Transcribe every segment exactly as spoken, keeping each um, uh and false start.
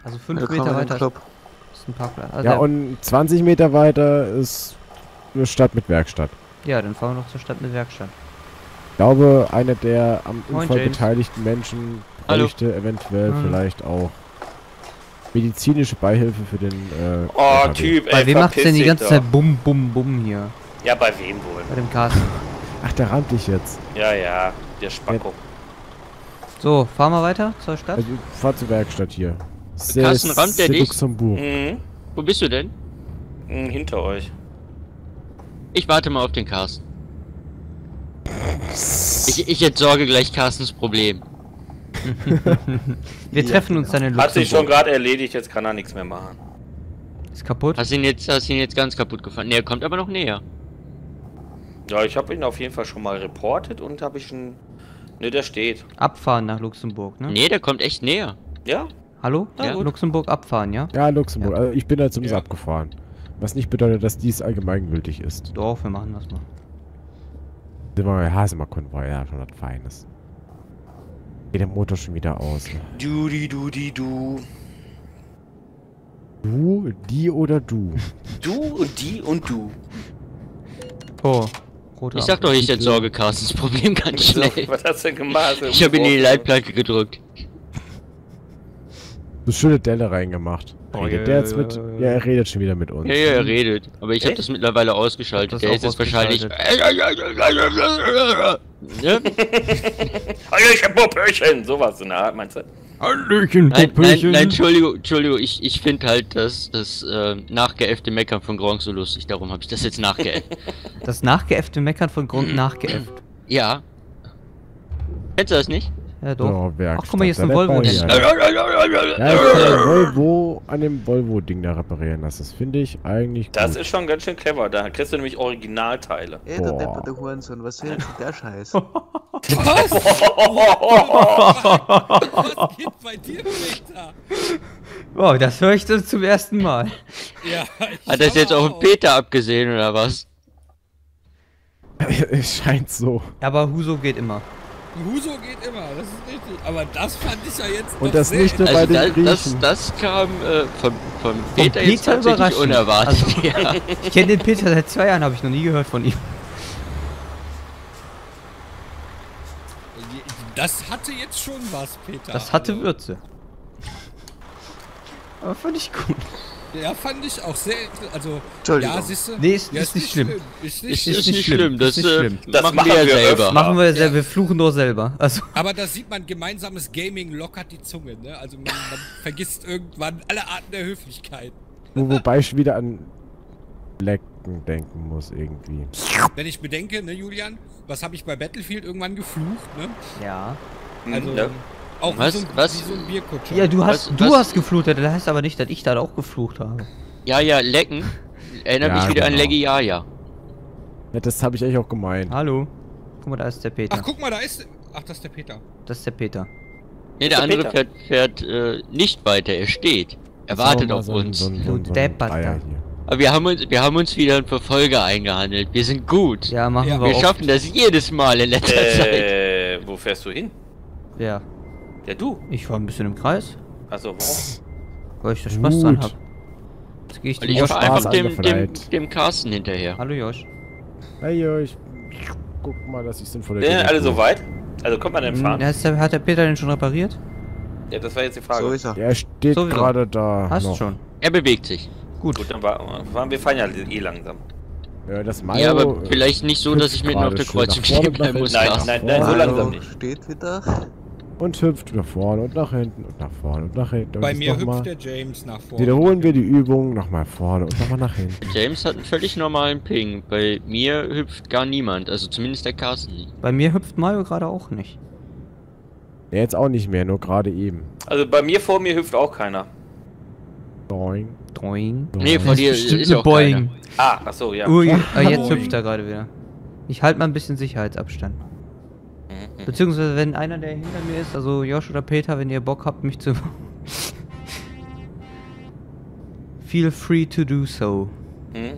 Also fünf Meter weiter ist ein Parkplatz. Also ja, und zwanzig Meter weiter ist eine Stadt mit Werkstatt. Ja, dann fahren wir noch zur Stadt mit Werkstatt. Ich glaube, einer der am Moin, Unfall James. beteiligten Menschen Hallo. bräuchte eventuell Hallo. vielleicht auch medizinische Beihilfe für den äh, Oh, L K W. Typ, ey, Bei wem macht's denn die verpiss ganze dich Zeit Bum, Bum, Bum hier? doch. Ja, bei wem wohl? Bei dem Carsten. Ach, der rammt dich jetzt. Ja, ja, der Spacko. So, fahren wir weiter zur Stadt? Also, fahr zur Werkstatt hier. Carsten, rammt der dich? Luxemburg. Mhm. Wo bist du denn? Mhm, hinter euch. Ich warte mal auf den Carsten. Ich, ich entsorge gleich Carstens Problem. Wir treffen uns dann in Hat sich schon Luxemburg. gerade erledigt, jetzt kann er nichts mehr machen. Ist kaputt? Hast ihn jetzt, hast ihn jetzt ganz kaputt gefahren? Ne, er kommt aber noch näher. Ja, ich habe ihn auf jeden Fall schon mal reportet und habe ich einen... Ne, der steht. Abfahren nach Luxemburg, ne? Ne, der kommt echt näher. Ja? Hallo? Ja. Luxemburg abfahren, ja? Ja, Luxemburg. Also ich bin da zumindest Ja. abgefahren. Was nicht bedeutet, dass dies allgemeingültig ist. Doch, wir machen das mal. Sind wir bei Hasemer-Konvoi, ja, schon was Feines. Geht der Motor schon wieder aus. Du, die, du, die, du. Du, die oder du? Du und die und du. Oh, rote Ich sag doch, ich entsorge Carstens Problem ganz schnell. Was hast du denn gemacht? Ich habe ihn in die Leitplanke gedrückt. So schöne Delle reingemacht. Oh, Redet ja, der jetzt ja, mit? ja, ja. Ja, er redet schon wieder mit uns. Ja, ja, er redet. Aber ich habe Echt? das mittlerweile Ich ausgeschaltet. hab Der das ist jetzt auch wahrscheinlich... Ne? Hallöchen, Popöchen! Sowas in der Art, meinst du? Hallöchen, Nein, nein, Popöchen. nein, Entschuldigung, Entschuldigung, ich, ich finde halt das, das äh, nachgeäffte Meckern von Gronk so lustig, darum habe ich das jetzt nachgeäfft. Das nachgeäffte Meckern von Grund nachgeäfft. Ja. Kennst du das nicht? Ja, doch. So, Werkstatt. Ach, guck mal, hier ist ein Da Volvo. reparieren. hinten. Ja, ich kann den Volvo an dem Volvo-Ding da reparieren lassen. Das finde ich eigentlich gut. Das ist schon ganz schön clever. Da kriegst du nämlich Originalteile. Ey, der Boah. depperte Hurensohn, was soll denn der Scheiß? Was? Was geht bei dir, Peter? Wow, das höre ich das zum ersten Mal. Ja, ich Hat das jetzt aber auf den Peter abgesehen oder was? Es scheint so. Aber Huso geht immer. Huso geht immer, das ist richtig. Aber das fand ich ja jetzt Und doch das sehr nicht nur bei Also den das, das, Griechen. das kam äh, von, von Peter Peter jetzt tatsächlich überraschend. unerwartet. Also- ja. Ich kenne den Peter seit zwei Jahren, habe ich noch nie gehört von ihm. Das hatte jetzt schon was, Peter. Das hatte Also, Würze. Aber fand ich gut. Ja, fand ich auch sehr. Also, Entschuldigung. ja, siehst du? Nee, ist- ja, ist nicht schlimm. Ist Ist, nicht ist, schlimm. nicht schlimm, das, ist nicht äh, schlimm. Das machen machen wir ja wir selber. öfter. Machen wir Ja. selber, wir fluchen doch selber. Also, Aber da sieht man, gemeinsames Gaming lockert die Zunge, ne? Also man, man vergisst irgendwann alle Arten der Höflichkeit. Wo, wobei ich wieder an Lecken denken muss irgendwie. Wenn ich bedenke, ne, Julian, was habe ich bei Battlefield irgendwann geflucht, ne? ja. Also, Ja. auch Was? wie so, ein- Was? wie so ein Bierkutscher. Ja, du hast, Was- du was- hast geflucht, das heißt aber nicht, dass ich da auch geflucht habe. Ja, ja, lecken. Erinnert Ja, mich wieder an genau. Leggy Jaja. Ja, das habe ich eigentlich auch gemeint. Hallo. Guck mal, da ist der Peter. Ach, guck mal, da ist. Ach, das ist der Peter. Das ist der Peter. Ne, der der andere Peter. fährt, fährt äh, nicht weiter, er steht. Er wartet So, mal auf so ein- uns. So ein, so ein, Du so ein Depperter. Dreier hier. Aber wir haben uns, wir haben uns wieder einen Verfolger eingehandelt. Wir sind gut. Ja, machen Ja, wir wir auch. schaffen das jedes Mal in letzter Zeit. Äh, wo fährst du hin? Ja. Ja, du. Ich war ein bisschen im Kreis, Achso, warum? weil ich da Spaß Gut. dran hab. Jetzt gehe ich Und die ich Auch fahre Spaß einfach dem, dem, angefreit. dem Carsten hinterher. Hallo Josh. Hey, yo, ich guck mal, dass ich sinnvolle Sind denn Dinge alle tue. so weit? Also kommt man denn Hm, fahren? Hat der, hat der Peter den schon repariert? Ja, das war jetzt die Frage. So ist er. Ja, er steht Sowieso. gerade da. Hast noch. schon. Er bewegt sich. Gut. Gut, dann war, fahren wir fahren ja eh langsam. Ja, das Mayo, Ja, aber äh, vielleicht nicht so, dass ich mitten auf der hüpft gerade Kreuzung schön nach stehen vorne bleiben und muss. nach Nein, hinten. nein, nein, so Hallo, langsam nicht. steht wieder. Und hüpft nach vorne und nach hinten und nach vorne und nach hinten. Bei und mir noch mal. hüpft der James nach vorne. Wiederholen wir die Übung nochmal vorne und nochmal nach hinten. James hat einen völlig normalen Ping. Bei mir hüpft gar niemand. Also zumindest der Carsten nicht. Bei mir hüpft Mario gerade auch nicht. Ja, jetzt auch nicht mehr, nur gerade eben. Also bei mir vor mir hüpft auch keiner. Doing. Doing. Nee, vor dir Bestimmt ist eine auch keiner. Boing. Ah, achso, ja. Ui, ah, jetzt Boing. hüpft er gerade wieder. Ich halte mal ein bisschen Sicherheitsabstand. Mhm. Beziehungsweise wenn einer, der hinter mir ist, also Josh oder Peter, wenn ihr Bock habt, mich zu... Feel free to do so. Mhm, mhm.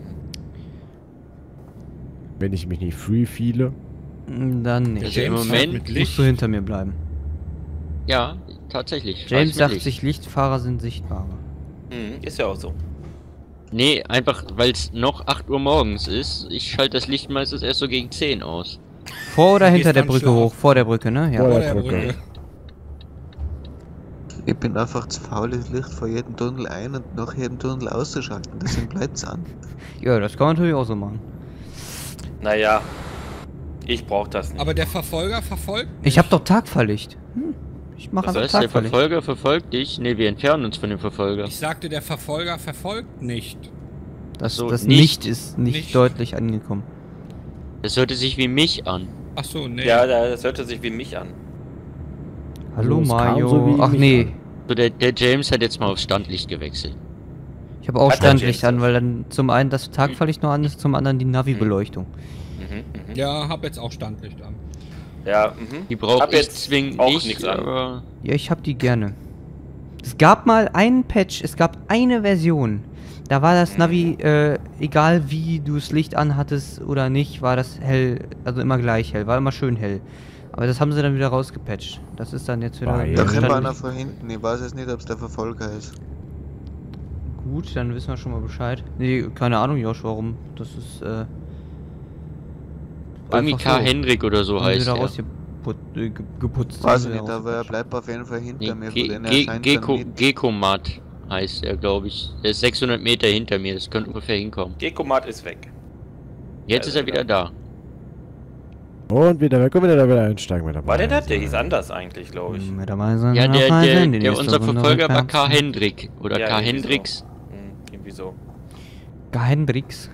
Wenn ich mich nicht free fühle. Mm, Dann nicht. Also im James Moment fährt mit Licht. Musst du hinter mir bleiben. Ja, tatsächlich. fahr James ich mit sagt Licht. sich, Lichtfahrer sind sichtbarer. Mhm, ist ja auch so. Nee, einfach weil es noch acht Uhr morgens ist. Ich schalte das Licht meistens erst so gegen zehn aus. Vor oder Du hinter gehst der dann Brücke schlafen. hoch? Vor der Brücke, ne? Ja. Vor Vor der der Brücke. Brücke. Ich bin einfach zu faul, das Licht vor jedem Tunnel ein und nach jedem Tunnel auszuschalten. Deswegen bleibt's an. Ja, das kann man natürlich auch so machen. Naja, ich brauch das nicht. Aber der Verfolger verfolgt. Ich hab doch Tagfahrlicht. Hm. Ich mach Das einfach heißt, der Tagfahrlicht. Verfolger verfolgt dich. Nee, wir entfernen uns von dem Verfolger. Ich sagte, der Verfolger verfolgt nicht. Das, So, das nicht- nicht ist nicht, nicht. deutlich angekommen. Das hörte sich wie mich an. Ach so, nee. Ja, das hörte sich wie mich an. Hallo es kam Mario. so wie Ach mich nee, an. So, der, der James hat jetzt mal aufs Standlicht gewechselt. ich habe auch Hat der Standlicht James an, weil dann zum einen das Tagfahrlicht noch an ist, zum anderen die Navi-Beleuchtung. Mhm, mhm. Ja, hab jetzt auch Standlicht an. Ja, mhm. Die brauche Hab ich jetzt zwingend auch nicht, nichts an. aber... Ja, ich hab die gerne. Es gab mal einen Patch, es gab eine Version. Da war das Navi, äh, egal wie du das Licht anhattest oder nicht, war das hell, also immer gleich hell, war immer schön hell. Aber das haben sie dann wieder rausgepatcht. Das ist dann jetzt wieder... Bei- Da Ja, kommt dann- einer von hinten. Ich weiß jetzt nicht, ob es der Verfolger ist. Gut, dann wissen wir schon mal Bescheid. Nee, keine Ahnung, Josh, warum. Das ist, äh... Irgendwie einfach K. so. Hendrik oder so Haben sie heißt da er. rausgeputzt, äh, ge- geputzt. Weiß haben ich sie nicht, da aber er rausgepatcht. bleibt auf jeden Fall hinter Nee, mir. Von Ge denen er Ge scheint Geko dann nicht. Gekomat heißt er, glaube ich. Der ist sechshundert Meter hinter mir, das könnte ungefähr hinkommen. Gekomat ist weg. Jetzt Ja, ist er wieder da. Und wieder weg und wieder da wieder einsteigen wir dabei. War der das? Der hieß anders eigentlich, glaube ich. Mit dabei sein, Ja, noch der, mal der, sein, die der nächste unser Runde Verfolger war rückwärts. K. Hendrik oder Ja, K. irgendwie so. Hendricks. Hm, irgendwie so. K. Hendricks.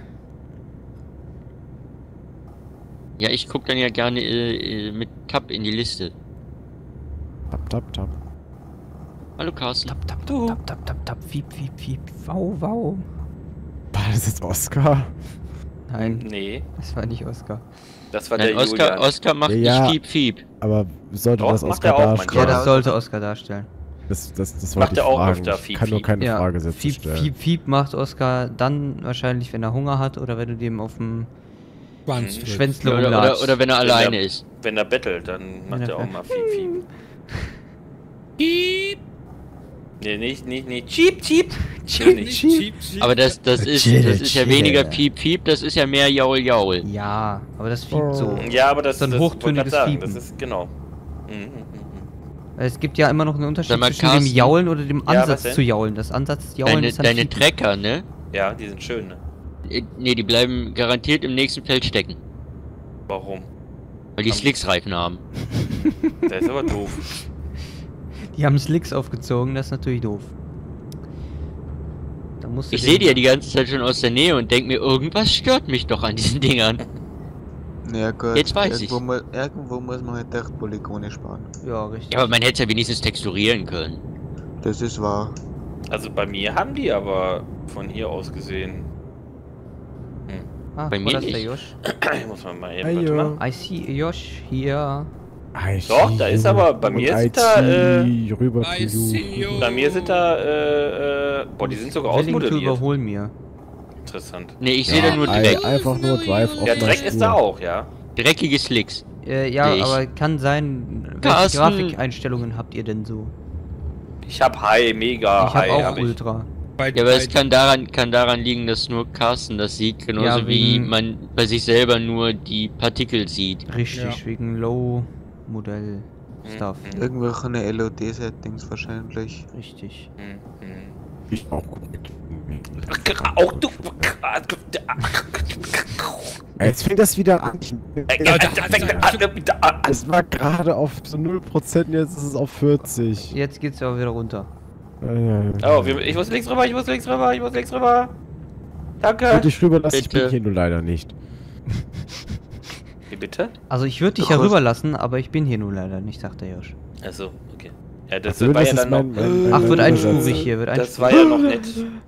Ja, ich guck dann ja gerne äh, äh, mit Tab in die Liste. Tap, tap, tap. Hallo Carsten. Tap, tap, tap, tap, tap, tap, tap, fiep, fiep, fiep, wow, wow. War das jetzt Oscar? Nein, Nee, das war nicht Oscar. das war Nein, der Oscar, Julian. Oscar macht Ja. nicht Fiep Fiep. Aber sollte Doch, das macht Oscar er auch Ja, darstellen? Ja, das da- sollte Oscar darstellen. Das, das, das Macht wollte ich er auch fragen. öfter Ich Fiep, kann nur Fiep. keine Ja, Fragesätze Fiep, stellen. Fiep, Fiep macht Oscar dann wahrscheinlich, wenn er Hunger hat oder wenn du dem auf dem Schwanz Mhm. drückt. Schwänzle Oder, oder, rumlatscht. oder wenn er Wenn alleine er- ist. Wenn er bettelt, dann macht Ja, er auch ja. mal Fiep, Fiep. Piep, Nee, nicht, nicht, nicht. Cheep, cheep. Cheep, nicht. cheep, cheep, cheep. Aber das, das ist, Chill, das ist ja chill. weniger Piep Piep, das ist ja mehr Jaul Jaul. Ja, aber das fiebt so. Ja, aber das, So ein das wollte ich hochtöniges grad sagen. Fiepen. Das ist, genau. Mhm, mhm, mhm. Es gibt ja immer noch einen Unterschied Sag mal, zwischen dem Carsten. Jaulen oder dem Ja, was Ansatz denn? zu jaulen. Das Ansatz jaulen Deine, ist dann deine Fiepen. Trecker, ne? Ja, die sind schön, ne? Äh, Nee, die bleiben garantiert im nächsten Feld stecken. Warum? Weil die Am- Slicksreifen haben. Der ist aber doof. Die haben Slicks aufgezogen, das ist natürlich doof. Da musst du Ich den- sehe die ja die ganze Zeit schon aus der Nähe und denk mir, irgendwas stört mich doch an diesen Dingern. Ja gut, Jetzt weiß irgendwo, ich's. mu irgendwo muss man halt echt Polygone sparen. Ja, richtig. Ja, aber man hätte es ja wenigstens texturieren können. Das ist wahr. Also bei mir haben die aber von hier aus gesehen. ah, bei oh, mir das ist der nicht. Josh. Muss man mal eben, Hey, warte yo. mal. I see Josh hier. I Doch, see da ist you. aber- bei mir Und sind I da, see rüber I to see you. you. Bei mir sind da, äh, äh, boah, die sind sogar Willing to ausmodelliert. überholen mir. Interessant. Nee, ich sehe da nur I- Dreck. Einfach nur Drive auf Ja, einer Dreck ist Spur. da auch, ja. Dreckige Slicks. Äh, ja, Sehe ich. aber kann sein. Welche Carsten. Grafikeinstellungen habt ihr denn so? Ich hab High, mega ich hab High. auch hab ich. Ultra. Bei, Ja, aber bei, es kann daran, kann daran liegen, dass nur Carsten das sieht, genauso Ja, wie wegen- man bei sich selber nur die Partikel sieht. Richtig, Ja. wegen Low-Modell Stuff. Mhm. Irgendwelche L O D-Settings wahrscheinlich. Richtig. Mhm, mhm. Ich auch korrekt. Auch du. Jetzt fängt das wieder an. Es war gerade auf so null Prozent, jetzt ist es auf vierzig. Jetzt geht's aber wieder runter. Oh, wir- ich muss links rüber, ich muss links rüber, ich muss links rüber. Danke. Würde ich rüber lassen, ich bin Bitte. hier nur leider nicht. Wie bitte? Also ich würde dich ja rüberlassen, aber ich bin hier nun leider nicht, sagt der Josh. Achso, okay. Ja, das Also, war das ja ist dann noch. mein- mein- Ach, mein wird Übersetzer. einspurig hier, wird Das einspurig. war ja noch nett.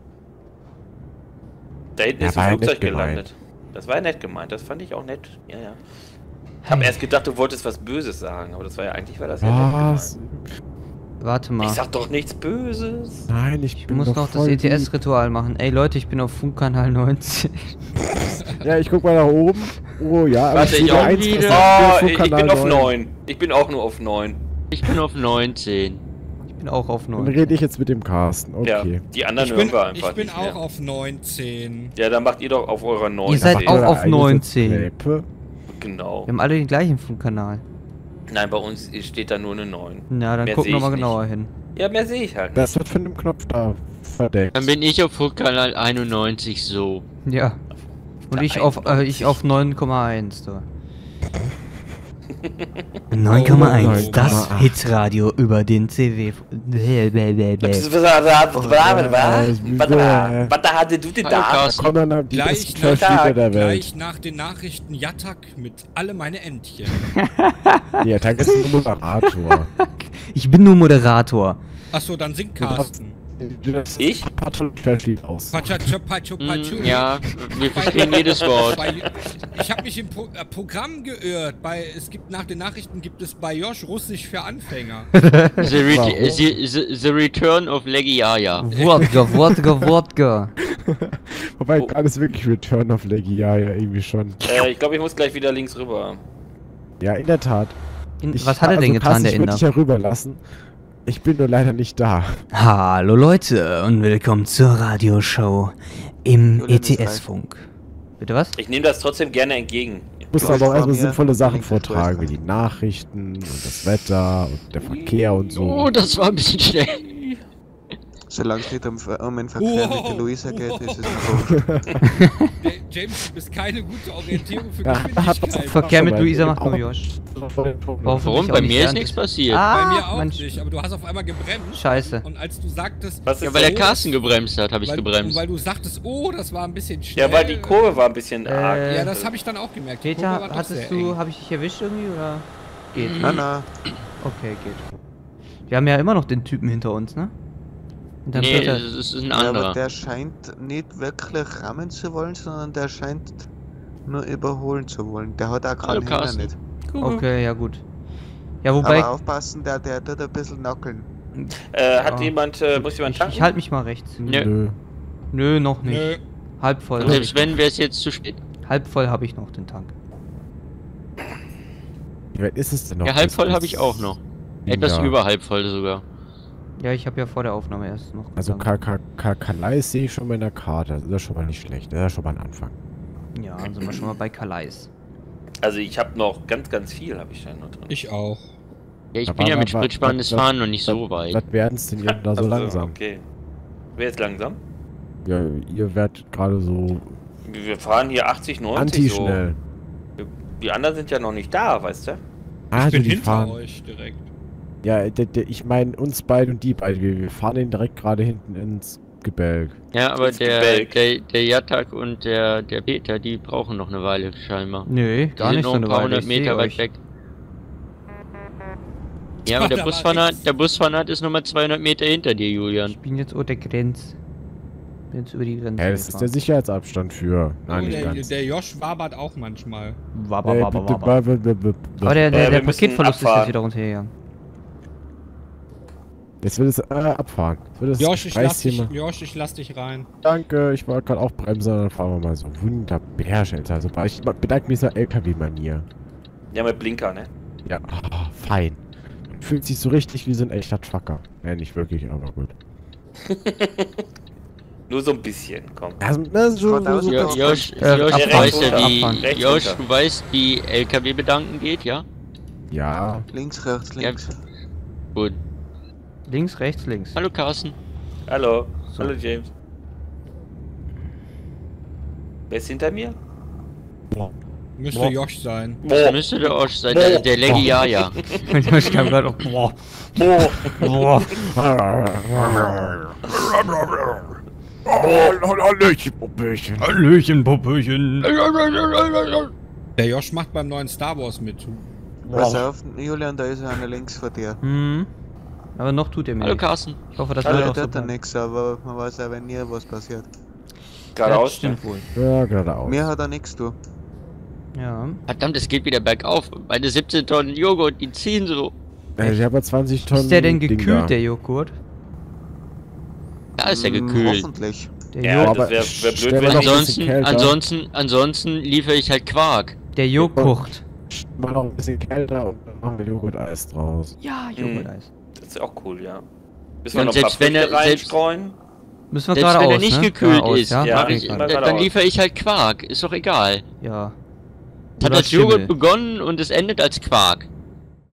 Da hinten Ja, ist war ein ja Flugzeug nett gemeint. gelandet. Das war ja nett gemeint, das fand ich auch nett. Ja, ja. Ich hab erst gedacht, du wolltest was Böses sagen, aber das war ja eigentlich war das ja nett Was? gemeint. Warte mal. Ich sag doch nichts Böses. Nein, ich, Ich bin muss doch noch das voll E T S-Ritual machen. Ey Leute, ich bin auf Funkkanal neunzehn. lieb. Ja, ich guck mal nach oben. Oh ja, aber Warte, ich ich sehe auch eins, wieder. was sagt Oh, der ich, ich bin Funkkanal auf neun. Ich bin auch nur auf neun. Ich bin auf neunzehn. Ich bin auch auf Dann neun. rede ich jetzt mit dem Carsten. Okay. Ja, die anderen Ich hören bin, wir einfach ich bin nicht auch mehr. auf neunzehn. Ja, dann macht ihr doch auf eurer neun. Ihr seid Macht auch eure auf eigene neunzehn. Kräpe. Genau. Wir haben alle den gleichen Kanal. Nein, bei uns steht da nur eine neun. Na, dann Mehr gucken seh wir mal ich genauer hin. Ja, mehr sehe ich halt nicht. Das wird von dem Knopf da verdeckt. Dann bin ich auf Hookkanal einundneunzig so. Ja. Und ich auf, äh, ich auf neun Komma eins. So. neun Komma eins, Oh, das neun Komma acht. Hitradio über den C W. Bäh, bäh, bäh, bäh. Was hatte du denn Hallo, da? Carsten. Kommen dann halt die Gleich besten nach, Schauspieler der Welt. gleich nach den Nachrichten Jatak mit alle meine Entchen. Ja, Tag ist ein Moderator. Ich bin nur Moderator. Achso, dann singt Carsten. Ich? Patrick aus. Patscha, patschu, patschu. Hm, ja, wir verstehen jedes Wort. Bei, ich habe mich im Pro äh, Programm geirrt. Bei, es gibt nach den Nachrichten gibt es bei Josh Russisch für Anfänger. The, re Warum? the, the, the Return of Legiaya. Wodka, Wodka, Wodka. Wobei, Oh. alles wirklich Return of Leggy, ja, ja, irgendwie schon. Äh, ich glaube, ich muss gleich wieder links rüber. Ja, in der Tat. In, Ich- was hat er denn also, getan, Carsten, der ich würde Inder? dich ja rüberlassen. Ich bin nur leider nicht da. Hallo Leute und willkommen zur Radioshow im Julian ist E T S-Funk. Bitte was? Ich nehme das trotzdem gerne entgegen. Ich muss Du aber auch hast erstmal vor mir sinnvolle Sachen links vortragen, wie rechts. die Nachrichten und das Wetter und der Verkehr und so. Oh, das war ein bisschen schnell. Solange es nicht um, um den Verkehr Wow. mit der Luisa geht, ist es Wow. gut. Ja, James, du bist keine gute Orientierung für Ja, hat was Geschwindigkeit. Verkehr mit aber Luisa eben macht nur auch- Josh. Warum? Hoffentlich auch Bei nicht mir ist während nichts des- passiert. Ah, Bei mir auch Mensch. nicht, aber du hast auf einmal gebremst. Scheiße. Und als du sagtest, Was ist Ja, weil der los? Carsten gebremst hat, habe ich weil, gebremst. weil du sagtest, oh, das war ein bisschen schnell. Ja, weil die Kurve war ein bisschen Äh, arg. Ja, das habe ich dann auch gemerkt. Die Kurve war Peter, doch hattest sehr du, eng. habe ich dich erwischt irgendwie oder? Geht. Mhm. Na, na. Okay, geht. Wir haben ja immer noch den Typen hinter uns, ne? Hinterm Nee, Peter. es ist ein Ja, aber anderer. der scheint nicht wirklich rammen zu wollen, sondern der scheint nur überholen zu wollen. Der hat auch Hallo, keinen Hänger Carsten. nicht. Okay, ja gut. Ja, wobei, Aber aufpassen, der, der tut ein bisschen nackeln. Äh, hat Ja. jemand, äh, muss jemand ich, tanken? ich halte mich mal rechts. Nö. Nö. Nö, noch nicht. Nö. Halb voll. Und selbst wenn, wäre es jetzt zu spät. Halb voll habe ich noch den Tank. Wie weit ist es denn noch? Ja, halb bis- voll habe bis ich auch noch. Etwas Ja. über halb voll sogar. Ja, ich habe ja vor der Aufnahme erst noch. Also getankt. Kalais sehe ich schon mal in der Karte. Das ist ja schon mal nicht schlecht. Das ist ja schon mal ein Anfang. Ja, dann sind wir schon mal bei Calais. Also ich habe noch ganz, ganz viel, habe ich da noch drin. Ich auch. Ja, ich Aber- bin ja mit aber- spritsparendes aber- Fahren noch nicht so weit. Was werden es denn ihr da so Also, langsam? Okay. Wer ist langsam? Ja, ihr werdet gerade so Wir fahren hier achtzig, neunzig so. anti-schnell. Die anderen sind ja noch nicht da, weißt du? Ah, ich bin die hinter fahren. euch direkt. Ja, der, der, ich meine uns beide und die beide. Wir, wir fahren den direkt gerade hinten ins Gebälk. Ja, aber Ins der, Gebälk. der, der Jatak und der, der Peter, die brauchen noch eine Weile scheinbar. Nö, Die gar sind nicht noch so ein eine paar Weile. hundert Ich seh Meter weit euch. weg. Ja, aber der Da war Busfahrer, nix. der Busfahrer ist nochmal zweihundert Meter hinter dir, Julian. Ich bin jetzt über der Grenze. Bin jetzt über die Grenze. Ja, das ist der gefahren. Sicherheitsabstand für. Nein, oh, nicht der, ganz. der Josh wabert auch manchmal. Wabba, Äh, wabba, bitte, wabba. ba- ba- ba- ba- Aber der, der, Ja, der wir müssen Paketverlust ist jetzt abfahren. wieder runtergegangen. Jetzt will es äh, abfahren. Jetzt will es Josh, ich lass dich, Preisthema. Josh, ich lass dich rein. Danke, ich wollte gerade auch bremsen, dann fahren wir mal so. Wunderbar, Alter. Also, ich bedanke mich so L K W-Manier. Ja, mit Blinker, ne? Ja, ah, fein. Fühlt sich so richtig wie so ein echter Trucker. Ja, nicht wirklich, aber gut. Nur so ein bisschen, komm. Also, das ist so, so, so, Jo, Abfahren. Josh, Äh, Josh, abfahren, du weißt ja, runter, wie, abfahren. Rechts Josh, runter. du weißt, wie L K W bedanken geht, ja? ja. Links, rechts, Ja. links. Gut. Links, rechts, links. Hallo Carsten. Hallo. So. Hallo, James. Wer ist hinter mir? Müsste Boah. Josh sein. Das müsste der Osch sein, der, der Legiaya. Ich kam gerade auch. Boah. Oh. Boah. Hallöchen, Puppöchen. Hallöchen, Popöchen. Der Josh macht beim neuen Star Wars mit. Pass auf, Julian, da ist einer links vor dir. Hm. Aber noch tut er mir Hallo nichts. Carsten. Ich hoffe, das Also, wird er auch so tut da bleiben. nichts, aber man weiß ja, wenn nie was passiert. Ja, Geradeaus, stimmt wohl. Ja, geradeaus. Mir hat er nichts, du. Ja. Verdammt, es geht wieder bergauf. Meine siebzehn Tonnen Joghurt, die ziehen so. Äh, ich habe ja zwanzig Tonnen. Ist der denn Ding gekühlt, da. der Joghurt? Da ist er Hm, gekühlt. Hoffentlich. Der, Ja, Jo aber das wäre wär stell blöd, mal wenn noch ich... ein bisschen Ansonsten, kälter. ansonsten, ansonsten liefere ich halt Quark. der Joghurt. Mal noch ein bisschen kälter und dann machen wir Joghurt-Eis draus. Ja, Joghurt-Eis. Das ist auch cool, ja. Müssen Ja, wir noch und ein paar selbst wenn er- Früchte reinstreuen? Müssen wir Selbst wenn er geradeaus, nicht ne? gekühlt Geradeaus, ist, ja? Ja, mach Okay, ich, immer klar. dann geradeaus. liefere ich halt Quark. Ist doch egal. Ja. Es hat Oder als Joghurt Schimmel. begonnen und es endet als Quark.